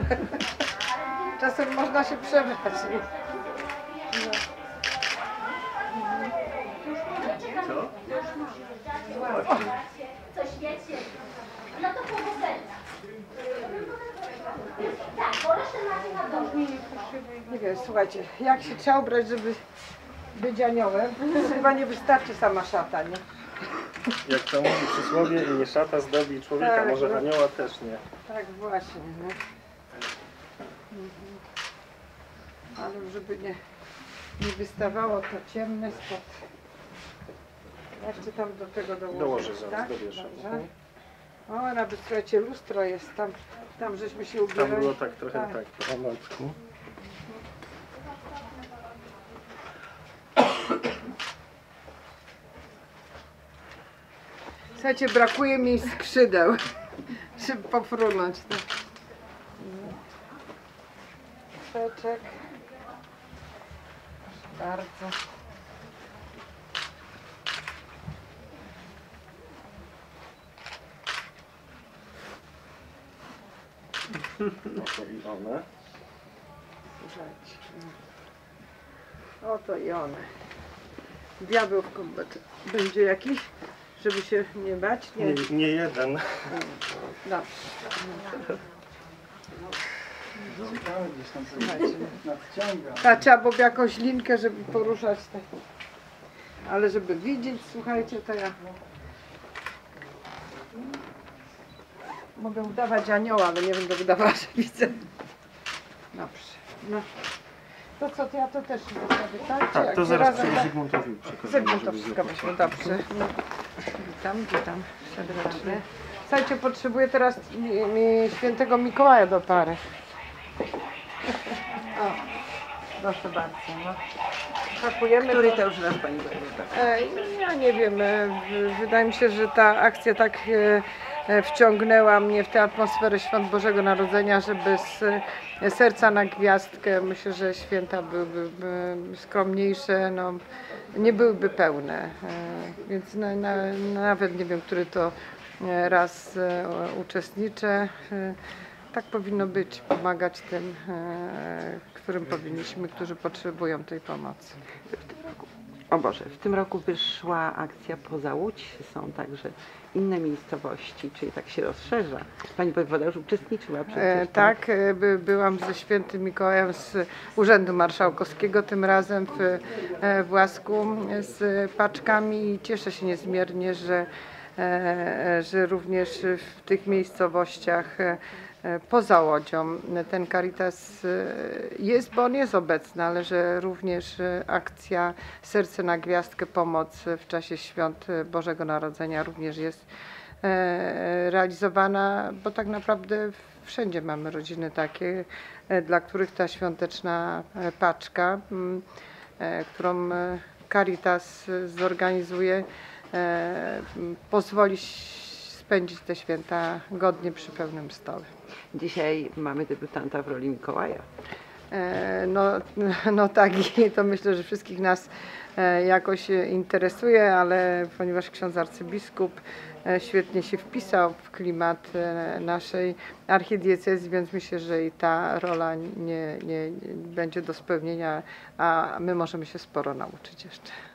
Czasem można się przebrać. Nie? No. Co? Co świecie? No to powodzenia. Tak, bo resztę macie na dole. Nie wiem, słuchajcie, jak się trzeba ubrać, żeby być aniołem? Chyba nie wystarczy sama szata, nie? Jak to mówi przysłowie, i nie szata zdobi człowieka, Tak, może no. anioła też nie. Tak właśnie, no. Ale żeby nie wystawało to ciemne spod. Jeszcze tam do tego Dołożę tak? zaraz, dobierz. Dobrze. O, nawet słuchajcie, lustro jest tam żeśmy się ubierali. Tam było tak, trochę tak, po matku. Słuchajcie, brakuje mi skrzydeł, żeby pofrunąć. Peczek. Proszę bardzo. Oto i one. Słuchajcie. Oto i one. Diabeł w kombacie. Będzie jakiś, żeby się nie bać? Nie. Nie jeden. Dobrze. Słuchajcie. Trzeba było jakąś linkę, żeby poruszać te. Ale żeby widzieć, słuchajcie, to ja mogę udawać anioła, ale nie będę udawała, że widzę. Dobrze. No. To co, to ja to też zostawię, tak? Tak, to Jak zaraz razem, tak? Zygmuntowi przekażemy, Zygmunt to żeby wszystko zjechał. weźmie, dobrze. Witam serdecznie. Słuchajcie, potrzebuję teraz świętego Mikołaja do pary. O, proszę bardzo. No. Pakujemy. Który to już raz Pani będzie? Ja nie wiem, wydaje mi się, że ta akcja tak wciągnęła mnie w tę atmosferę Świąt Bożego Narodzenia, że bez serca na gwiazdkę myślę, że święta byłyby skromniejsze, no, nie byłyby pełne, więc nawet nie wiem, który to raz uczestniczę. Tak powinno być, pomagać tym, którzy potrzebują tej pomocy. O Boże, w tym roku wyszła akcja Poza Łódź, są także inne miejscowości, czyli tak się rozszerza. Pani wojewoda już uczestniczyła przecież. Tak, byłam ze świętym Mikołajem z Urzędu Marszałkowskiego, tym razem w Łasku z paczkami i cieszę się niezmiernie, że również w tych miejscowościach poza Łodzią ten Caritas jest, bo on jest obecny, ale że również akcja Serce na Gwiazdkę, pomoc w czasie Świąt Bożego Narodzenia również jest realizowana, bo tak naprawdę wszędzie mamy rodziny takie, dla których ta świąteczna paczka, którą Caritas zorganizuje, pozwoli spędzić te święta godnie przy pełnym stole. Dzisiaj mamy debiutanta w roli Mikołaja. No tak, i to myślę, że wszystkich nas jakoś interesuje, ale ponieważ ksiądz arcybiskup świetnie się wpisał w klimat naszej archidiecezji, więc myślę, że i ta rola nie będzie do spełnienia, a my możemy się sporo nauczyć jeszcze.